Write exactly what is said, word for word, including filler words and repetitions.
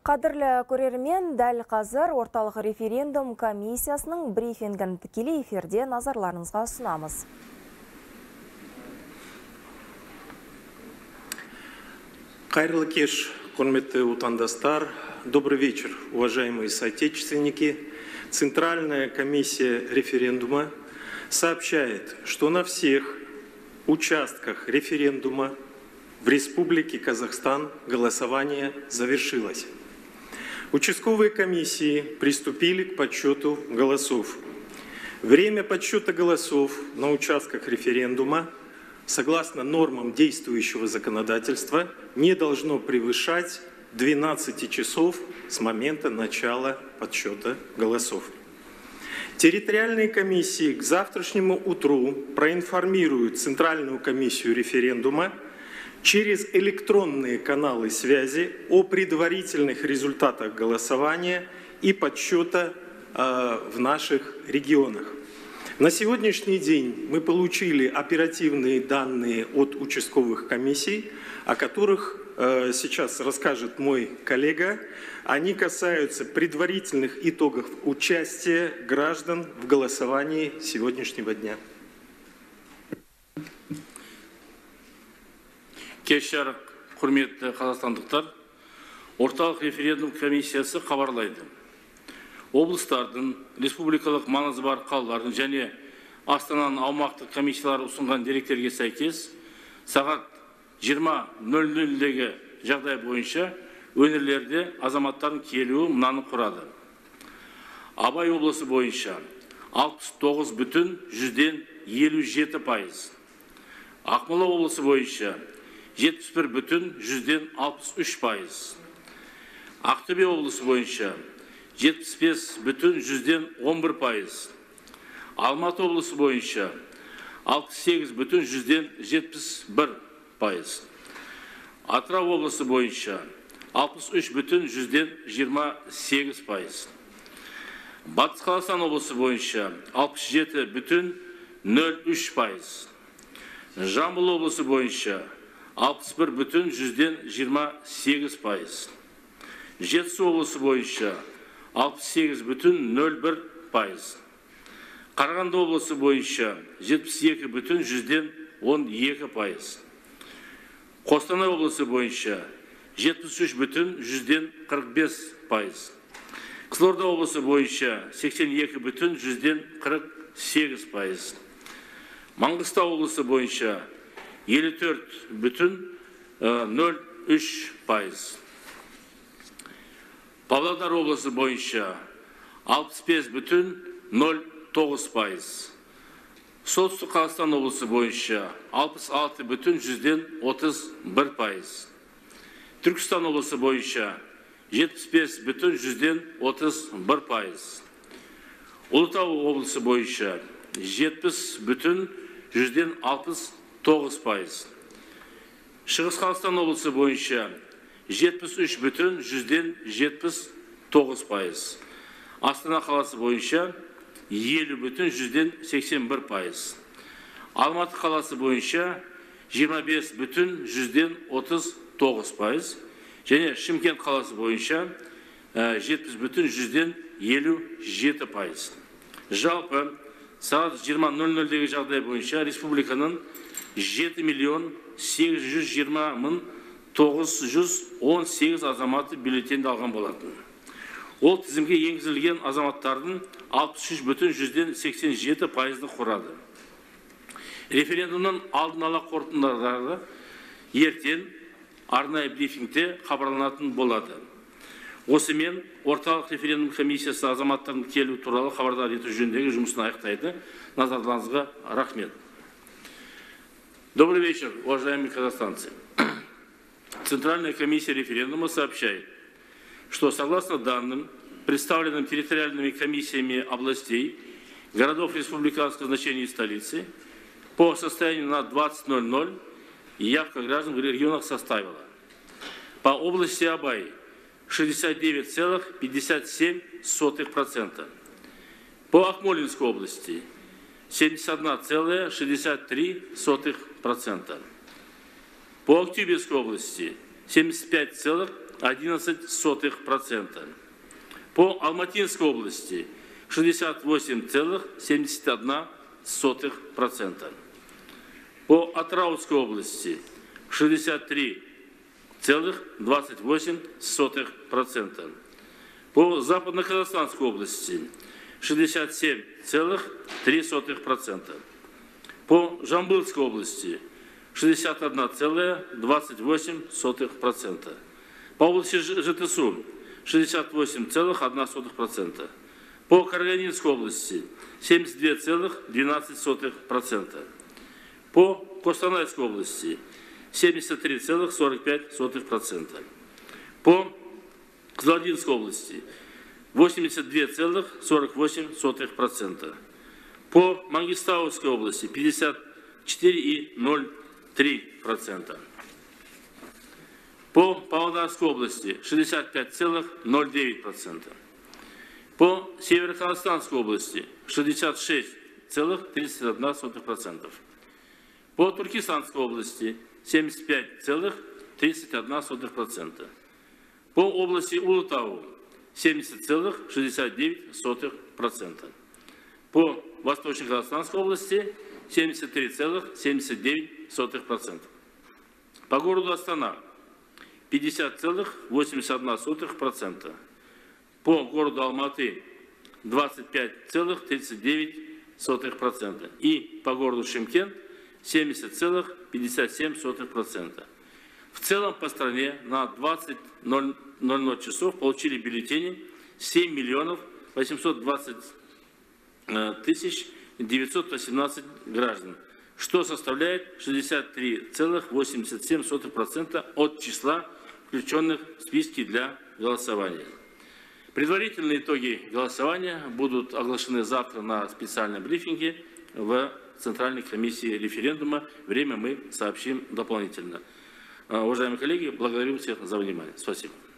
Қадірлі көрермен, дәл қазір орталық референдум комиссиясының брифингін тікелей эфирде назарларыңызға ұсынамыз. Қайырлы кеш, құрметті отандастар. Добрый вечер, уважаемые соотечественники. Центральная комиссия референдума сообщает, что на всех участках референдума в Республике Казахстан голосование завершилось. Участковые комиссии приступили к подсчету голосов. Время подсчета голосов на участках референдума, согласно нормам действующего законодательства, не должно превышать двенадцати часов с момента начала подсчета голосов. Территориальные комиссии к завтрашнему утру проинформируют Центральную комиссию референдума через электронные каналы связи о предварительных результатах голосования и подсчета э, в наших регионах. На сегодняшний день мы получили оперативные данные от участковых комиссий, о которых э, сейчас расскажет мой коллега. Они касаются предварительных итогов участия граждан в голосовании сегодняшнего дня. Кеш жарық, құрметті қазақстандықтар, орталық референдум комиссиясы хабарлайды. Облыстардың, республикалық маңызы бар қалалардың және Астананың аумақтық комиссиялары ұсынған деректерге сәйкес, сағат жиырма нөл нөлдегі жағдай бойынша өңірлерде азаматтардың келуі мынаны құрады. Абай облысы бойынша алпыс тоғыз бүтін жүзден елу жеті пайыз. Ақмола облысы бойынша жетпіс бір бүтін жүзден алпыс үш пайыз. Ақтөбе облысы бойынша жетпіс бес бүтін жүзден он бір пайыз. Алматы облысы бойынша алпыс сегіз бүтін жүзден жетпіс бір пайыз. Атырау облысы бойынша алпыс үш бүтін жүзден жиырма сегіз пайыз. Батыс Қазақстан облысы бойынша алпыс жеті бүтін нөл үш пайыз. Жамбыл облысы бойынша алпыс бір бүтін жүзден жиырма сегіз пайыз. Жетісу облысы бойынша алпыс сегіз бүтін нөл бір пайыз. Қарағанды облысы бойынша жетпіс екі бүтін жүзден он екі пайыз. Қостанай облысы бойынша жетпіс үш бүтін жүзден қырық бес пайыз. Қызылорда облысы бойынша сексен екі бүтін жүзден қырық сегіз пайыз. Маңғыстау облысы бойынша елу төрт бүтін нөл үш пайыз. Павлодар облысы бойынша алпыс бес бүтін нөл тоғыз пайыз. Солтүстік Қазақстан облысы бойынша алпыс алты бүтін жүзден отыз бір пайыз. Түркістан облысы бойынша жетпіс бес бүтін жүзден отыз бір пайыз. Ұлытау облысы бойынша жетпіс бүтін жүзден алпыс тоғыз пайыз. Шығыс Қазақстан облысы бойынша жетпіс үш бүтін жүзден жетпіс тоғыз пайыз. Астана қаласы бойынша елу бүтін жүзден сексен бір пайыз. Алматы қаласы бойынша жиырма бес бүтін жүзден отыз тоғыз пайыз. Және Шымкент қаласы бойынша жетпіс бүтін жүзден елу жеті пайыз. Жалпы сағат жиырма нөл нөлдегі жағдай бойынша республиканың жеті миллион сегіз жүз жиырма мың тоғыз жүз он сегіз азаматы бюллетенді алған болатын. Ол тізімге енгізілген азаматтардың алпыс үш бүтін жүзден сексен жеті пайызды құрады. Референдумның алдын ала қорытындылары ертең арнайы брифингте хабарланатын болады. Осымен орталық референдум комиссиясы азаматтардың келу туралы хабардар ету жөніндегі жұмысын аяқтайды. Назарларыңызға рахмет. Добрый вечер, уважаемые казахстанцы. Центральная комиссия референдума сообщает, что согласно данным, представленным территориальными комиссиями областей, городов республиканского значения и столицы, по состоянию на двадцать ноль ноль явка граждан в регионах составила: по области Абай шестьдесят девять целых пятьдесят семь сотых процента, по Акмолинской области семьдесят одна целая шестьдесят три сотых процента, по Актюбинской области семьдесят пять целых одиннадцать сотых процента. По Алматинской области шестьдесят восемь целых семьдесят одна сотых процента. По Атраутской области шестьдесят три целых двадцать восемь сотых процента. По Западно-Казахстанской области шестьдесят семь целых три сотых процента. По Жамбылской области шестьдесят одна целая двадцать восемь сотых процента. По области ЖТСУ шестьдесят восемь целых одна сотая процента. По Карагандинской области семьдесят два целых двенадцать сотых процента. По Костанайской области семьдесят три целых сорок пять сотых процента. По Кызылординской области восемьдесят два целых сорок восемь сотых процента. По Мангистауской области пятьдесят четыре целых ноль три процента. По Павлодарской области шестьдесят пять целых ноль девять процента. По Северо-Казахстанской области шестьдесят шесть целых тридцать одна сотая процента. По Туркестанской области семьдесят пять целых тридцать одна сотая процента. По области Улутау семьдесят целых шестьдесят девять сотых процента. По Восточно-Казахстанской области семьдесят три целых семьдесят девять сотых процента. По городу Астана пятьдесят целых восемьдесят одна сотая процента. По городу Алматы двадцать пять целых тридцать девять сотых процента. И по городу Шымкент семьдесят целых пятьдесят семь сотых процента. В целом по стране на двадцать ноль ноль часов получили бюллетени семь миллионов восемьсот двадцать тысяч девятьсот восемнадцать граждан, что составляет шестьдесят три целых восемьдесят семь сотых процента от числа включенных в списки для голосования. Предварительные итоги голосования будут оглашены завтра на специальном брифинге в Центральной комиссии референдума. Время мы сообщим дополнительно. Уважаемые коллеги, благодарю всех за внимание. Спасибо.